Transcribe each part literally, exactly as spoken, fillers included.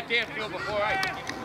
that damn field before I...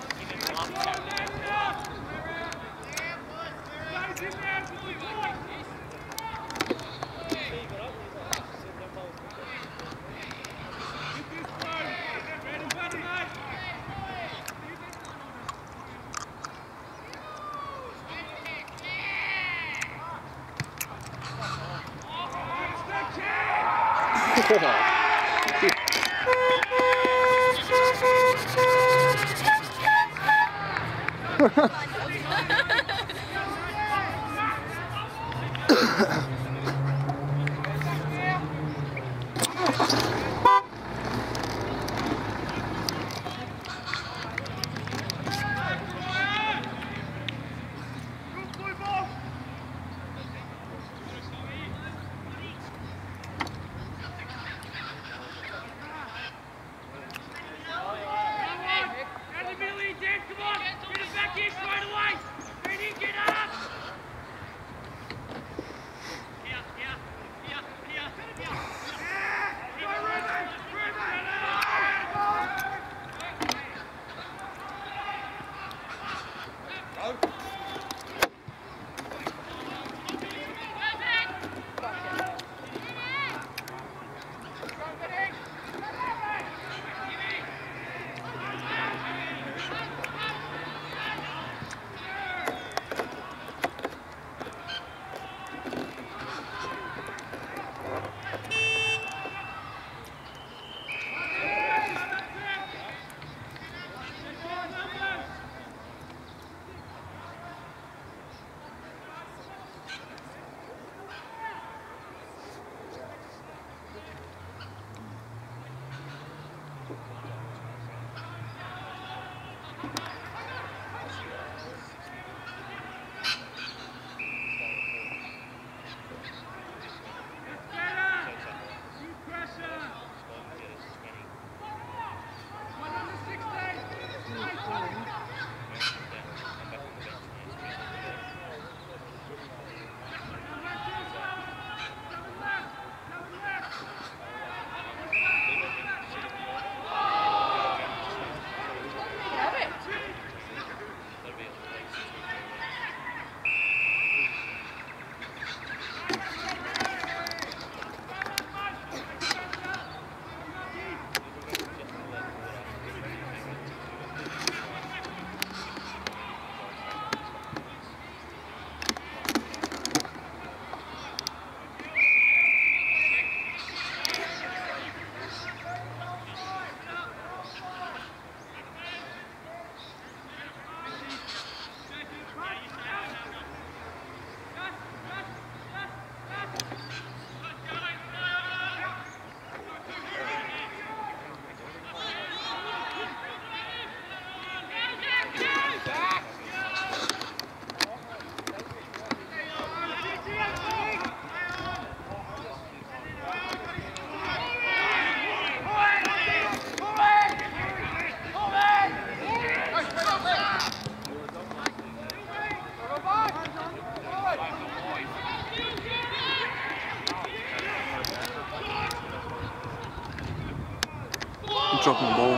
Dropping the ball.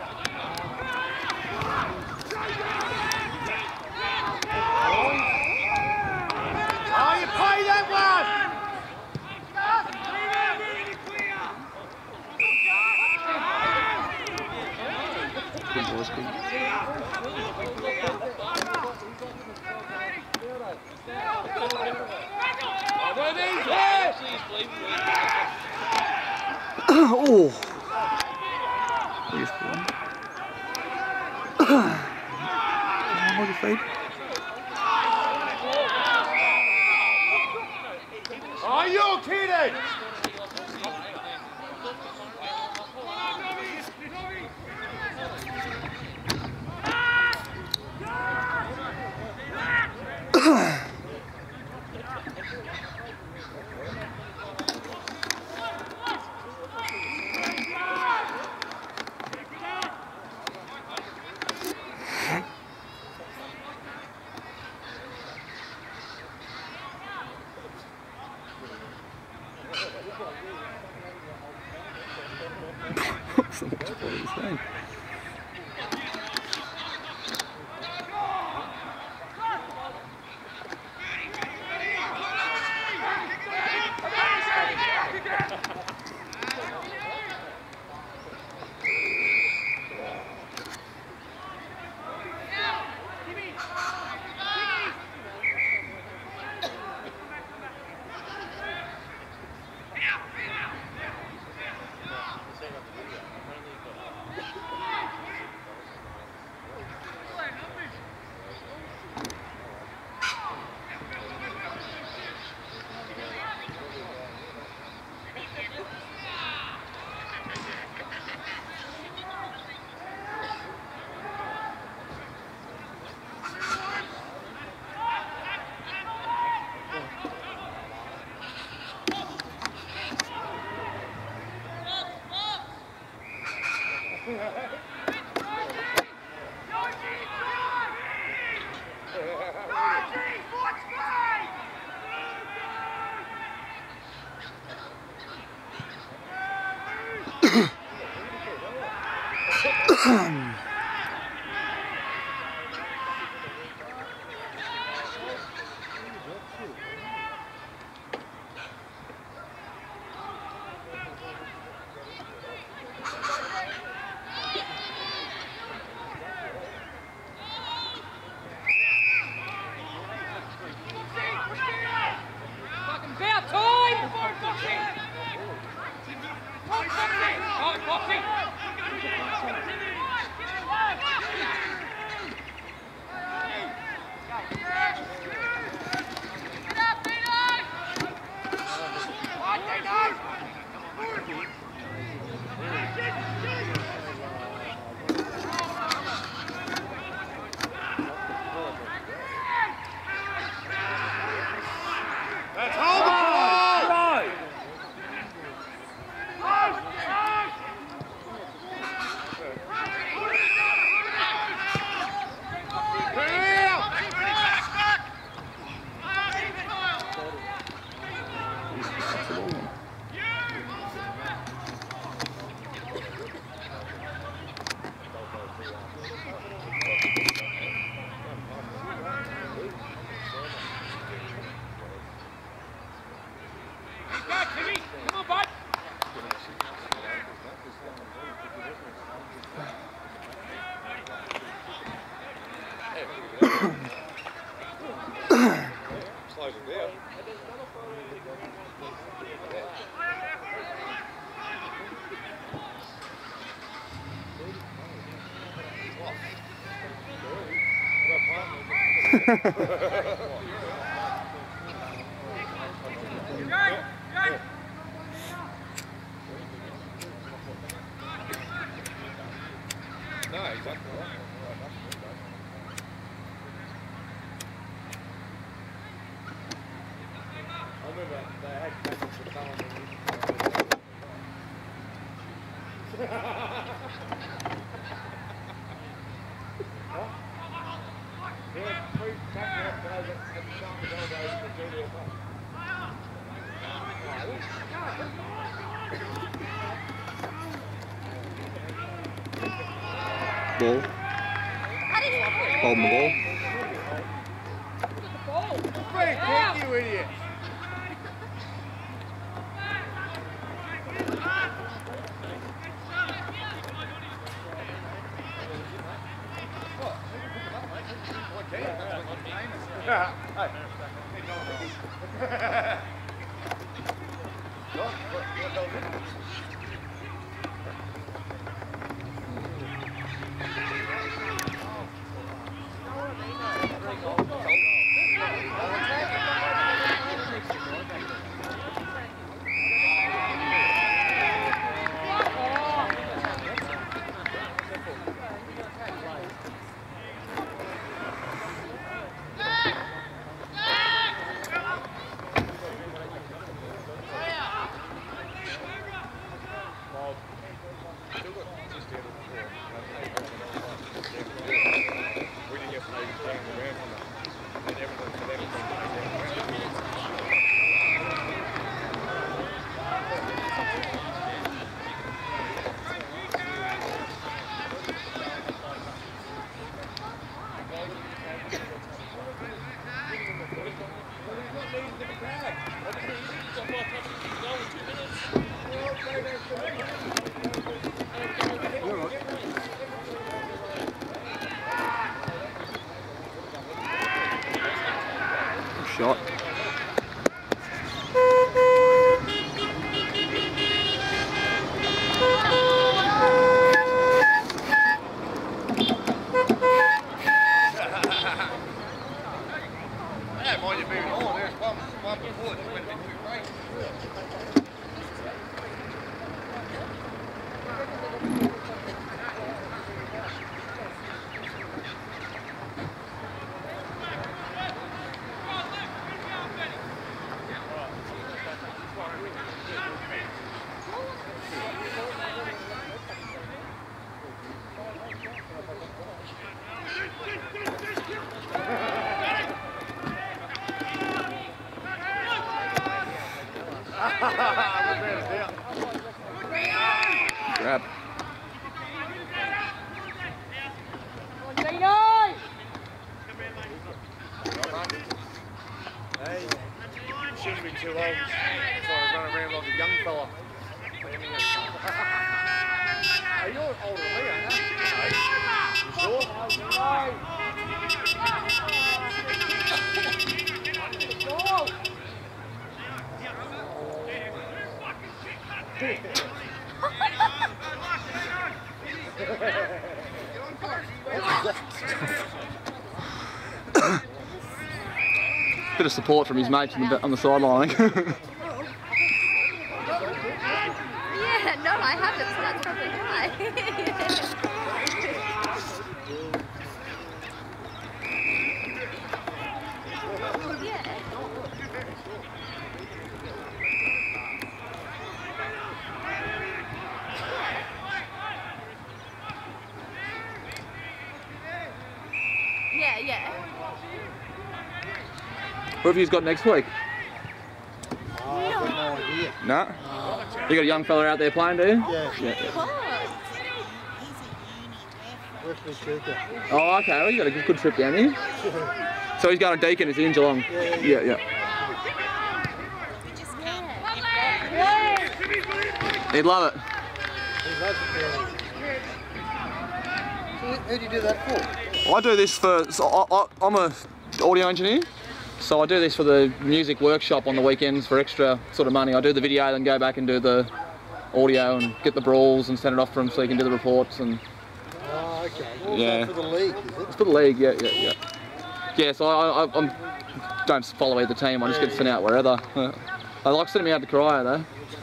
Oh, you play that one! Good boys, good. Oh! Beautiful one. What a fade. Are you kidding? So much what he's saying. Ball. Hold the ball. Frank, thank you, idiot. Shot. Yeah, mind you moving on, there's one, one before that went a bit too bright. Grab. shouldn't be too old. Trying to run around like a young fella. Hey, you're older than me, aren't you? You sure? Bit of support from his mates on the, on the sideline. Yeah, no, I haven't, so that's probably why. Yeah, yeah. What have you got next week? Oh, I've got no idea. No? You got a young fella out there playing, do you? Yeah. Yeah. West Echuca. Oh, okay. Well, you got a good, good trip down here. So he's going to Deakin, is he, in Geelong? Yeah, yeah. Yeah, yeah. He'd love it. He loves it down here. So who do you do that for? I do this for, so I, I, I'm a audio engineer, so I do this for the music workshop on the weekends for extra sort of money. I do the video, then go back and do the audio and get the brawls and send it off for him so he can do the reports. And Oh, okay. Well, yeah, for the league, is it? it's for the league. Yeah, yeah, yeah. Yeah, so I, I I'm, don't follow either team. I just get sent out wherever. I like sending me out to Corio though.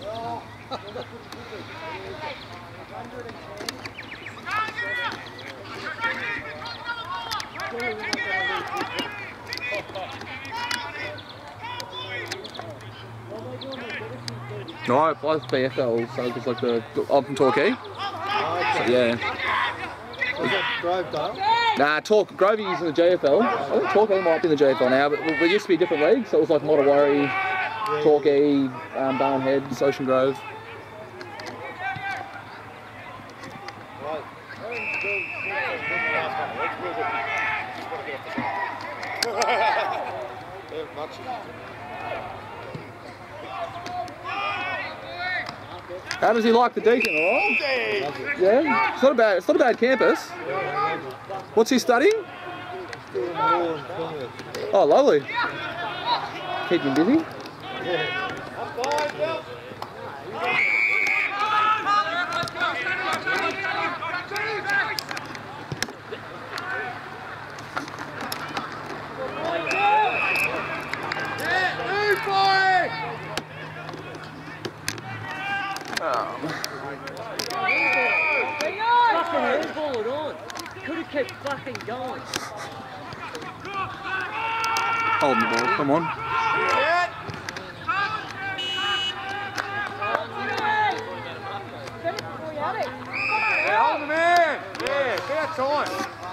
No, I play B F L, so it's like the, I'm from Torquay. Oh, okay. So, yeah. Was that Grovedale? Nah, Torque, Grovey's in the J F L. I think Torquay might be in the J F L now, but we used to be different leagues, so it was like Mottawarri, Torquay, um, Barnhead, Ocean Grove. Right. How does he like the Deakin, alright? Yeah? It's not a bad, it's not a bad campus. What's he studying? Oh, lovely. Keep him busy. Fucking ball it on. Could have kept fucking going. Holding the ball, come on. Yeah, hold him in. Yeah, about time.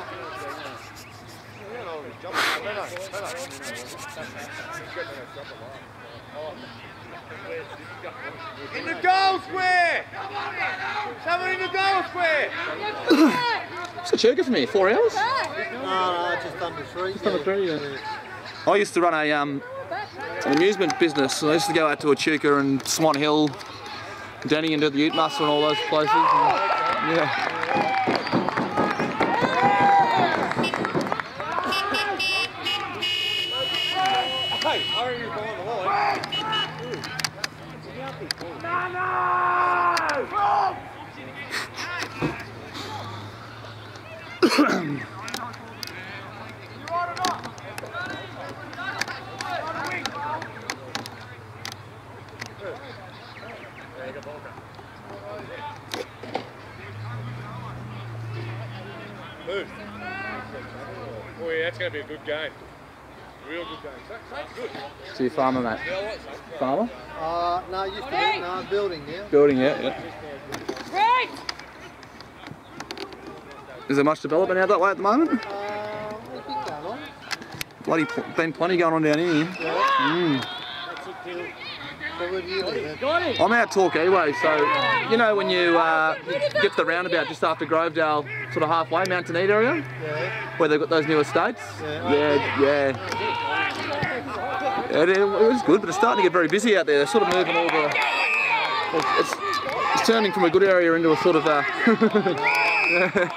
In the goal square! Someone in the goal square! What's the Chuka for me? Four hours? No, no, just under three. Just under three, yeah. I used to run a um, an amusement business. I used to go out to Echuca and Swan Hill, Denny and do the Ute Muster and all those places. And, yeah. Hey, I reckon you're behind the line. No, no! Move. Oh yeah, that's going to be a good game. Real good game. That's good. So you're farmer, mate? Farmer? Uh, no, used to be, no, building now. Building, yeah, yeah. Right! Is there much development out that way at the moment? Uh, what's it going on? Bloody, pl been plenty going on down here. Mm. So where do you live? I'm out Torquay way, so you know when you uh, get to the roundabout just after Grovedale, sort of halfway, Mount Teneed area, Yeah. where they've got those new estates. Yeah. Yeah, yeah. Yeah, it, it was good, but it's starting to get very busy out there. They're sort of moving all the... It's, it's turning from a good area into a sort of... Uh, yeah.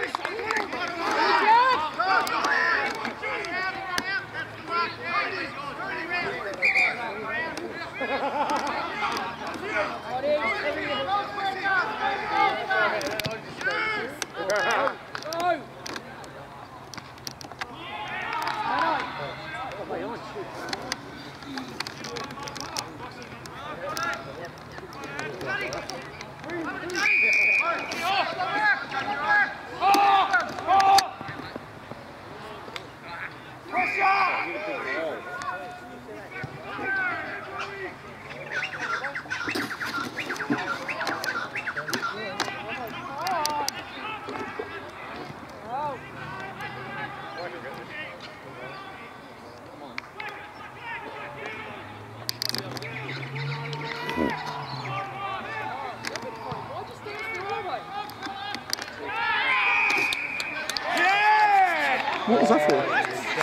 What was that for?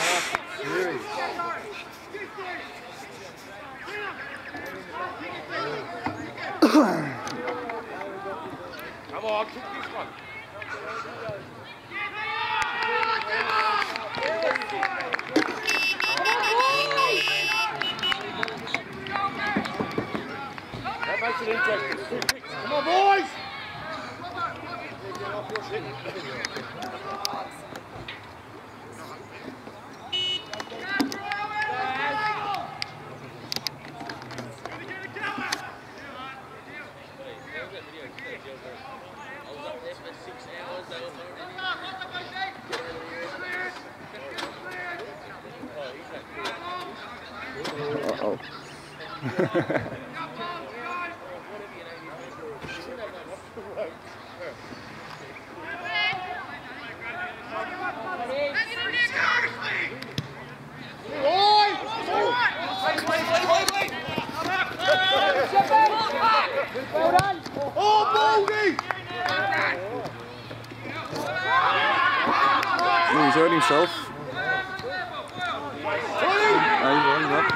Come on, kick this one. That makes it interesting. Two kicks. Come on, boys! Uh-oh. Oh, Baldy! Oh, he's hurt himself. Oh, he's running up.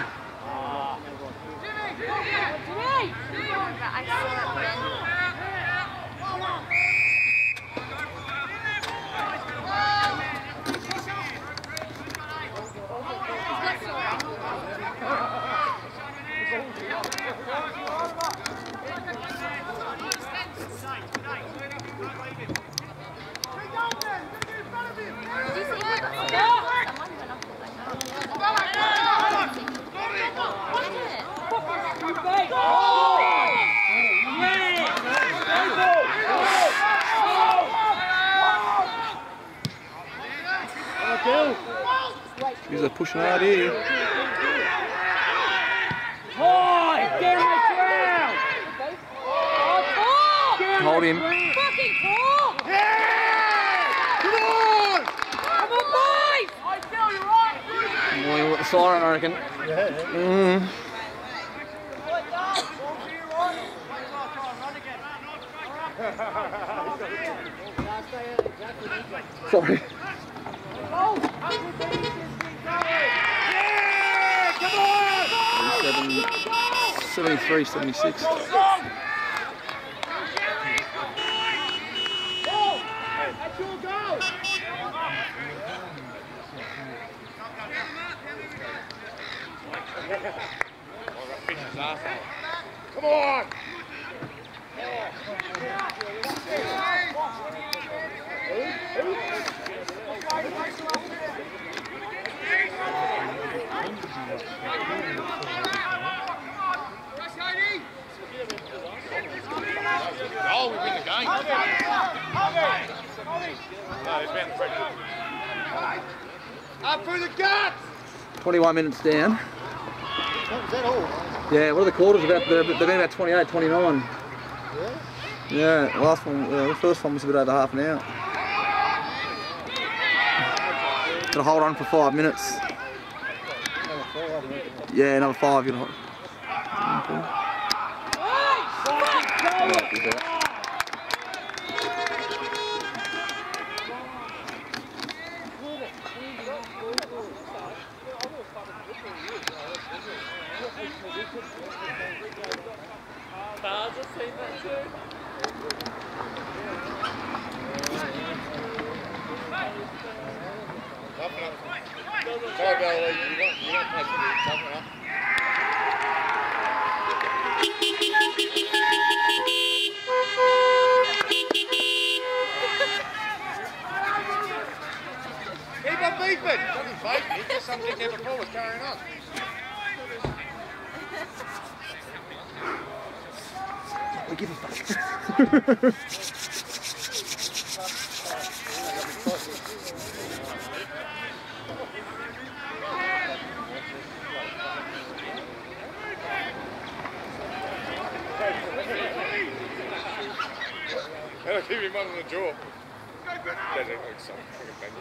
He's a pushing hard here. Boy, get him the ground! Hold him. Fucking call! Come on! Come on, boys! I tell you right! Well, you got the siren, I reckon. Mm. Sorry. seventy-three, seventy-six. That's your goal! Come on! Oh, we win the game. No, it's been the pressure. Up through the guts! twenty-one minutes down. Is that all? Yeah, what are the quarters about? They've been about twenty-eight, twenty-nine. Yeah? Yeah, the last one, uh, the first one was a bit over half an hour. Gotta hold on for five minutes. Yeah, another five. You gotta hold. stars, I've seen that too. Sorry, Valerie, you don't, you don't play for the something, huh? Keep on beeping! It doesn't beep me, just some dickhead before was carrying on. We give a fuck. That'll keep him on the jaw. That doesn't look so fucking bad.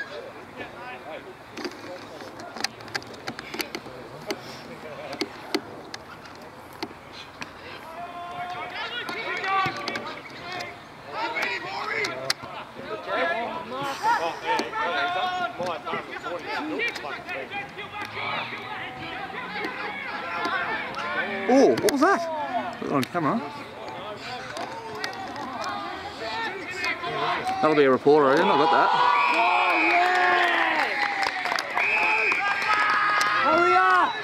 Oh, what was that? Put it on camera. That'll be a reporter, I didn't know about that. Hurry up!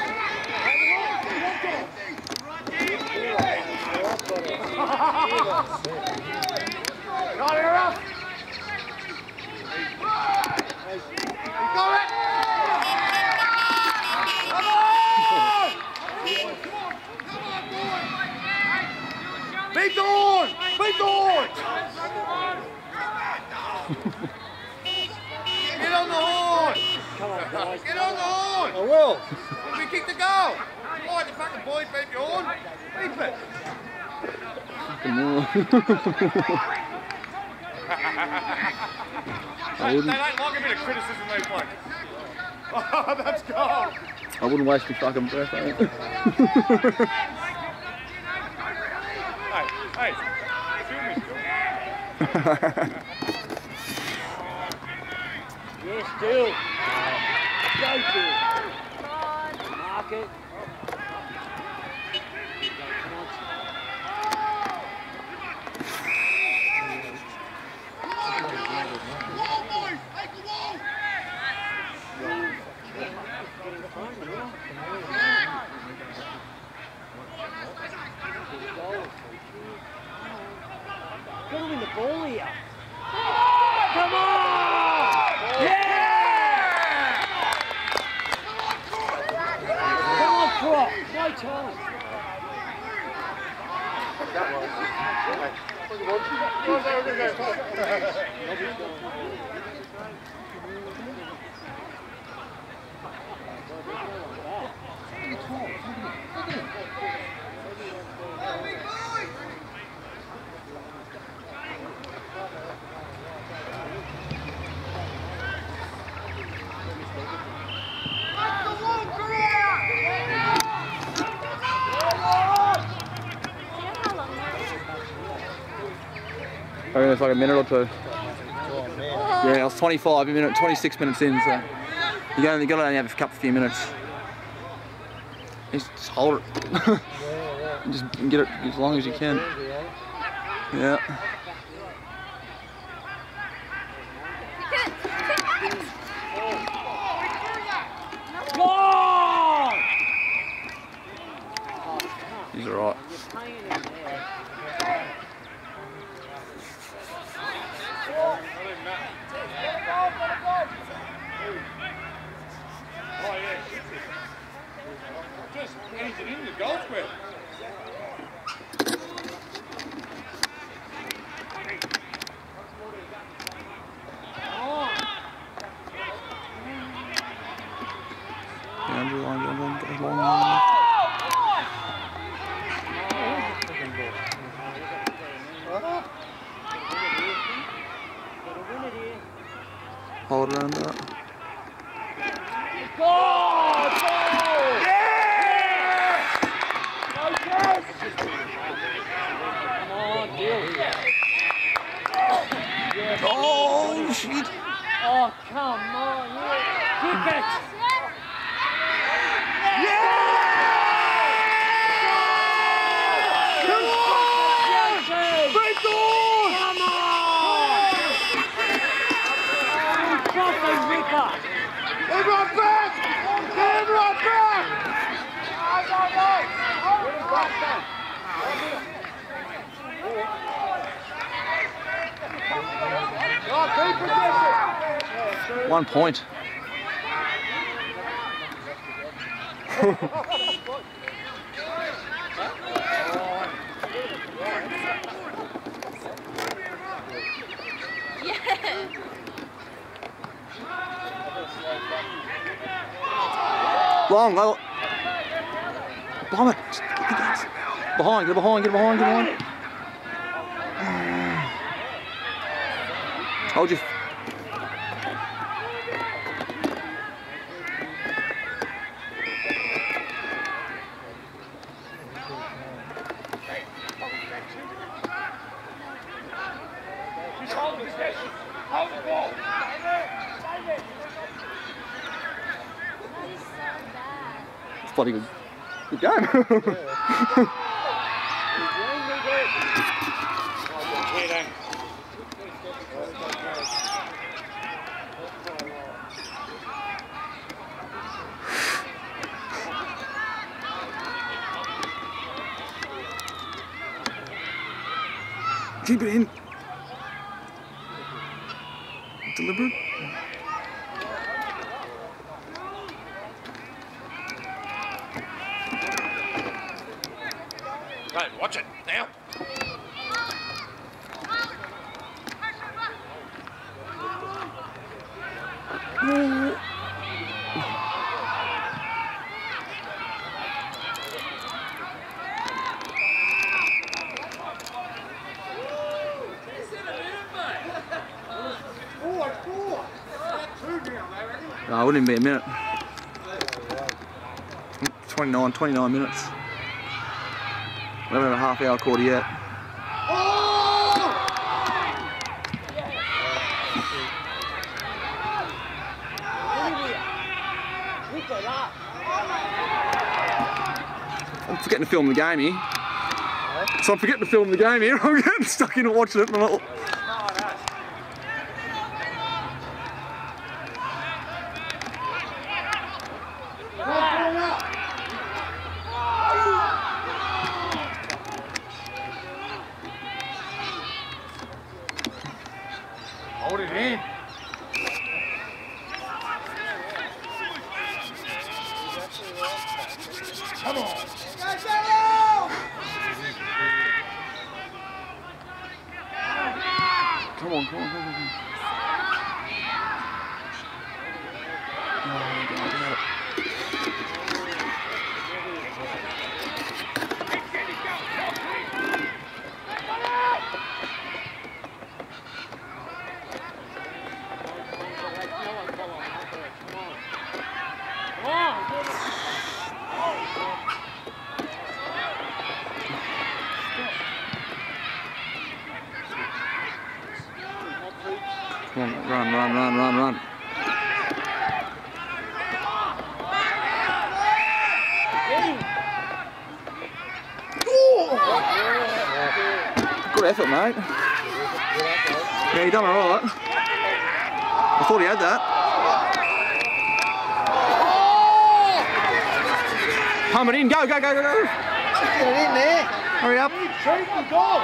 Got her up! Got it! Come on! Beat the horn! Beat the horn! Get on the horn! Come on, guys. Get on the horn! I will. We kick the goal! Come on, you fucking boys, beat your horn! Beep it! They, they don't like a bit of criticism, these blokes. Oh, that's gold! I wouldn't waste my fucking breath, mate. Hey, hey, film me still. You're still. Go to it. Mark it. Get him in the ball here. Come on! Yeah! Come on, Croc. No time. I reckon it's like a minute or two. Yeah, I was twenty-five, a minute, twenty-six minutes in, so you gotta, you gotta only have a couple few minutes. Just, just hold it. Just get it as long as you can. Yeah. He's alright. Oh yeah, just anything in the goal square. Boundary line, boundary line, goes long. Hold it under. Goal! Yeah! Okay! Come on, Bill. Oh, shit. Oh, come on. Kick it. Yeah! One point. Long, well, bomb it. Behind, get behind, get behind, get behind. Hold you. Hold the ball. It's bloody good. Good game. Keep it in. Deliberate. Right, watch it now. No, it wouldn't even be a minute. twenty-nine, twenty-nine minutes. We haven't had a half hour quarter yet. I'm forgetting to film the game here. So I'm forgetting to film the game here. I'm getting stuck in and watching it. And I'm like, Hold it in. Come on. come on, come on, come on, come on. Oh, God, God. Come on, run, run, run, run, run. Good effort, mate. Yeah, you done all right. I thought he had that. Pump it in, go, go, go, go, go. Get it in there. Hurry up. Shoot the goal.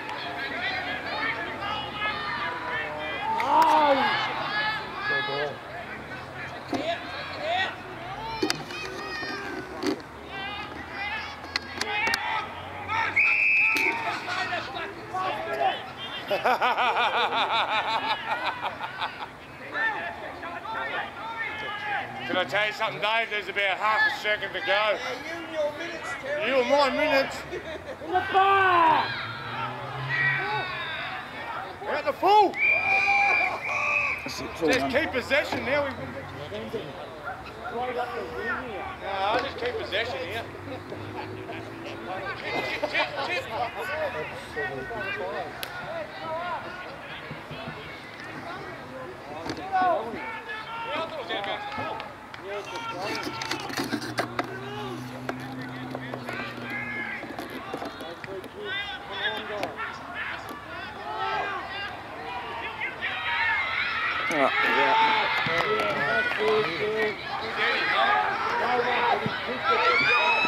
Can I tell you something, Dave? There's about half a second to go. You and my minutes. In the bar. We're at the full. Just Just keep possession now. We... No, I'll just keep possession here. Chip, chip, chip, yeah.